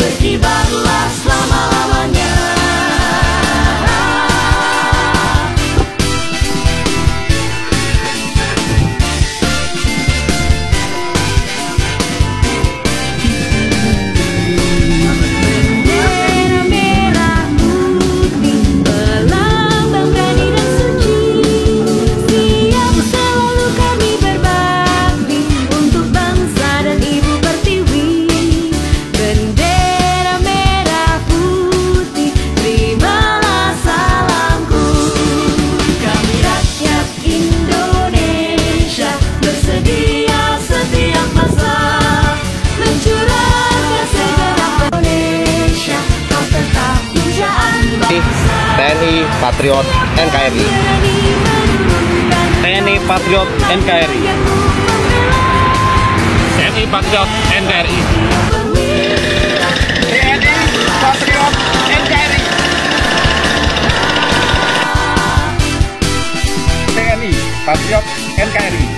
berkibarlah selama-lamanya. TNI Patriot NKRI. TNI Patriot NKRI. TNI Patriot NKRI. TNI Patriot NKRI. TNI Patriot NKRI.